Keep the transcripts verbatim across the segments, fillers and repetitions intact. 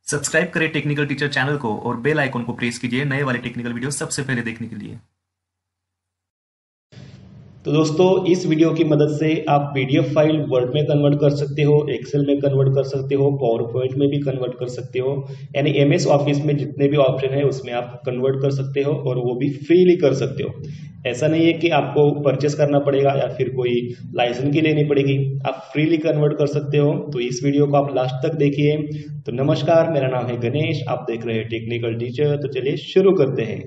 Subscribe करें technical teacher channel को और बेल आइकन को प्रेस कीजिए नए वाले टेक्निकल वीडियो सबसे पहले देखने के लिए। तो दोस्तों, इस वीडियो की मदद से आप पीडीएफ फाइल वर्ड में कन्वर्ट कर सकते हो, एक्सेल में कन्वर्ट कर सकते हो, पावर पॉइंट में भी कन्वर्ट कर सकते हो। यानी एमएस ऑफिस में जितने भी ऑप्शन है उसमें आप कन्वर्ट कर सकते हो और वो भी फ्रीली कर सकते हो। ऐसा नहीं है कि आपको परचेस करना पड़ेगा या फिर कोई लाइसेंस की लेनी पड़ेगी, आप फ्रीली कन्वर्ट कर सकते हो। तो इस वीडियो को आप लास्ट तक देखिए। तो नमस्कार, मेरा नाम है गणेश, आप देख रहे हैं टेक्निकल टीचर। तो चलिए शुरू करते हैं।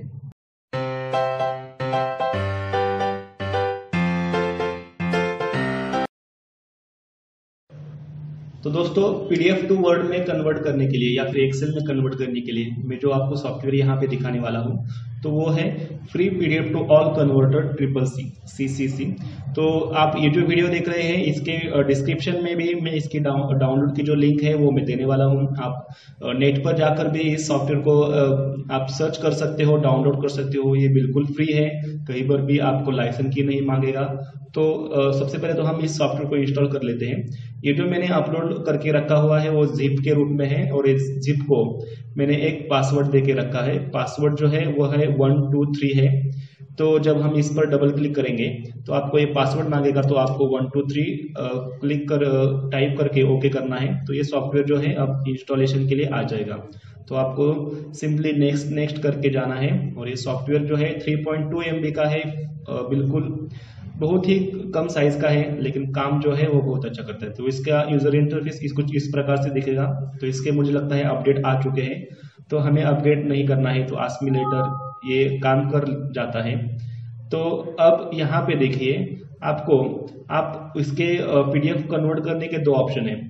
तो दोस्तों, पीडीएफ टू वर्ड में कन्वर्ट करने के लिए या फिर एक्सेल में कन्वर्ट करने के लिए मैं जो आपको सॉफ्टवेयर यहाँ पे दिखाने वाला हूँ तो वो है free PDF to all converter triple C CCC. तो आप ये जो वीडियो देख रहे हैं इसके डिस्क्रिप्शन में भी मैं इसकी डाउनलोड की जो लिंक है वो मैं देने वाला हूँ। आप नेट पर जाकर भी इस सॉफ्टवेयर को आप सर्च कर सकते हो, डाउनलोड कर सकते हो। ये बिल्कुल फ्री है, कहीं पर भी आपको लाइसेंस की नहीं मांगेगा। तो सबसे पहले तो हम इस सॉफ्टवेयर को इंस्टॉल कर लेते हैं। ये जो मैंने अपलोड करके रखा हुआ है वो जिप के रूप में है और इस जिप को मैंने एक पासवर्ड देके रखा है। पासवर्ड जो है वो है वन टू थ्री है। तो जब हम इस पर डबल क्लिक करेंगे तो आपको ये पासवर्ड मांगेगा, तो आपको वन टू थ्री क्लिक कर टाइप करके ओके करना है। तो ये सॉफ्टवेयर जो है अब इंस्टॉलेशन के लिए आ जाएगा। तो आपको सिंपली नेक्स्ट नेक्स्ट करके जाना है। और ये सॉफ्टवेयर जो है three point two M B का है, बिल्कुल बहुत ही कम साइज का है, लेकिन काम जो है वो बहुत अच्छा करता है। तो इसका यूजर इंटरफेस इस कुछ इस प्रकार से दिखेगा। तो इसके मुझे लगता है अपडेट आ चुके हैं, तो हमें अपडेट नहीं करना है। तो आस्मिलेटर ये काम कर जाता है। तो अब यहाँ पे देखिए, आपको आप इसके पीडीएफ कन्वर्ट करने के दो ऑप्शन है।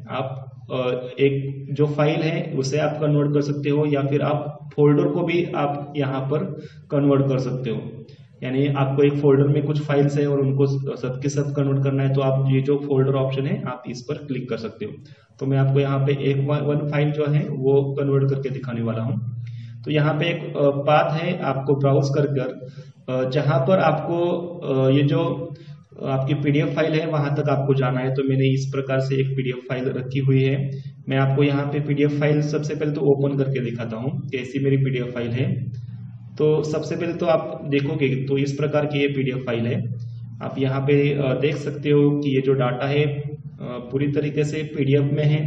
आप एक जो फाइल है उसे आप कन्वर्ट कर सकते हो या फिर आप फोल्डर को भी आप यहाँ पर कन्वर्ट कर सकते हो। यानी आपको एक फोल्डर में कुछ फाइल्स है और उनको सबके सब कन्वर्ट करना है, तो आप ये जो फोल्डर ऑप्शन है आप इस पर क्लिक कर सकते हो। तो मैं आपको यहाँ पे एक वन फाइल जो है वो कन्वर्ट करके दिखाने वाला हूँ। तो यहाँ पे एक पाथ है, आपको ब्राउज कर कर जहाँ पर आपको ये जो आपकी पीडीएफ फाइल है वहां तक आपको जाना है। तो मैंने इस प्रकार से एक पीडीएफ फाइल रखी हुई है। मैं आपको यहाँ पे पीडीएफ फाइल सबसे पहले तो ओपन करके दिखाता हूँ कैसी मेरी पीडीएफ फाइल है। तो सबसे पहले तो आप देखोगे तो इस प्रकार की ये पीडीएफ फाइल है। आप यहाँ पे देख सकते हो कि ये जो डाटा है पूरी तरीके से पीडीएफ में है।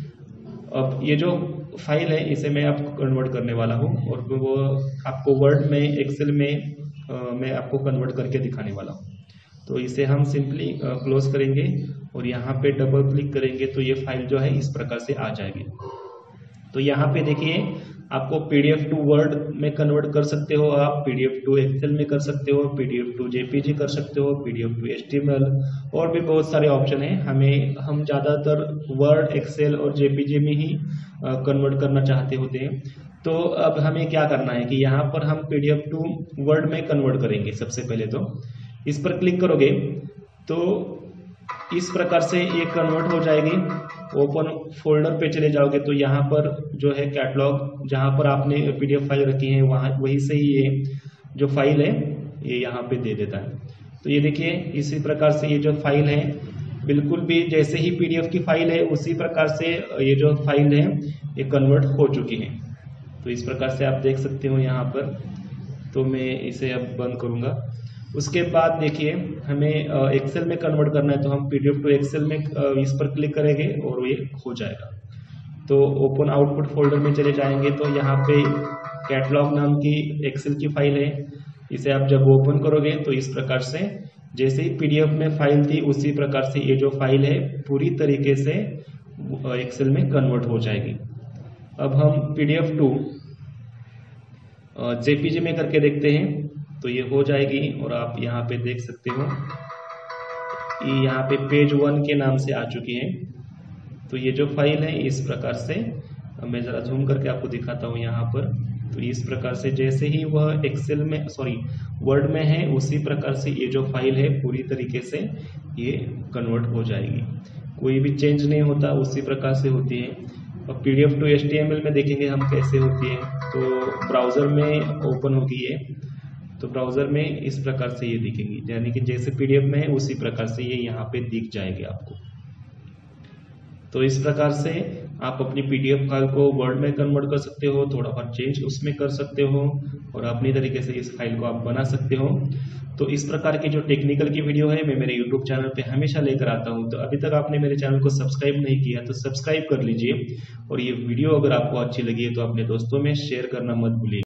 अब ये जो फाइल है इसे मैं आपको कन्वर्ट करने वाला हूँ और वो आपको वर्ड में, एक्सेल में मैं आपको कन्वर्ट करके दिखाने वाला हूँ। तो इसे हम सिंपली क्लोज करेंगे और यहाँ पे डबल क्लिक करेंगे तो ये फाइल जो है इस प्रकार से आ जाएगी। तो यहाँ पे देखिए, आपको पीडीएफ टू वर्ड में कन्वर्ट कर सकते हो, आप पीडीएफ टू एक्सेल में कर सकते हो, पीडीएफ टू जेपीजी कर सकते हो, पीडीएफ टू एचटीएमएल, और भी बहुत सारे ऑप्शन हैं। हमें हम ज़्यादातर वर्ड, एक्सेल और जेपीजी में ही कन्वर्ट करना चाहते होते हैं। तो अब हमें क्या करना है कि यहाँ पर हम पीडीएफ टू वर्ड में कन्वर्ट करेंगे। सबसे पहले तो इस पर क्लिक करोगे तो इस प्रकार से ये कन्वर्ट हो जाएगी। ओपन फोल्डर पे चले जाओगे तो यहाँ पर जो है कैटलॉग, जहाँ पर आपने पीडीएफ फाइल रखी है वहाँ वहीं से ही ये जो फाइल है ये यहाँ पे दे देता है। तो ये देखिए, इसी प्रकार से ये जो फाइल है बिल्कुल भी जैसे ही पीडीएफ की फाइल है उसी प्रकार से ये जो फाइल है ये कन्वर्ट हो चुकी है। तो इस प्रकार से आप देख सकते हो यहाँ पर। तो मैं इसे अब बंद करूँगा। उसके बाद देखिए, हमें एक्सेल में कन्वर्ट करना है तो हम पीडीएफ टू एक्सेल में इस पर क्लिक करेंगे और ये हो जाएगा। तो ओपन आउटपुट फोल्डर में चले जाएंगे तो यहाँ पे कैटलॉग नाम की एक्सेल की फाइल है। इसे आप जब ओपन करोगे तो इस प्रकार से जैसे ही पीडीएफ में फाइल थी उसी प्रकार से ये जो फाइल है पूरी तरीके से एक्सेल में कन्वर्ट हो जाएगी। अब हम पीडीएफ टू जेपीजी में करके देखते हैं। तो ये हो जाएगी और आप यहाँ पे देख सकते हो ये यहाँ पे पेज वन के नाम से आ चुकी है। तो ये जो फाइल है इस प्रकार से, मैं ज़रा जूम करके आपको दिखाता हूँ यहाँ पर। तो इस प्रकार से जैसे ही वह एक्सेल में, सॉरी वर्ड में है उसी प्रकार से ये जो फाइल है पूरी तरीके से ये कन्वर्ट हो जाएगी। कोई भी चेंज नहीं होता, उसी प्रकार से होती है। अब पीडीएफ टू एचटीएमएल में देखेंगे हम कैसे होती है। तो ब्राउज़र में ओपन होगी ये, तो ब्राउज़र में इस प्रकार से ये दिखेगी, यानी कि जैसे पीडीएफ में है उसी प्रकार से ये यहाँ पे दिख जाएगी आपको। तो इस प्रकार से आप अपनी पीडीएफ फाइल को वर्ड में कन्वर्ट कर सकते हो, थोड़ा बहुत चेंज उसमें कर सकते हो और अपनी तरीके से इस फाइल को आप बना सकते हो। तो इस प्रकार की जो टेक्निकल की वीडियो है मैं मेरे यूट्यूब चैनल पे हमेशा लेकर आता हूँ। तो अभी तक आपने मेरे चैनल को सब्सक्राइब नहीं किया तो सब्सक्राइब कर लीजिए और ये वीडियो अगर आपको अच्छी लगी है तो अपने दोस्तों में शेयर करना मत भूलिए।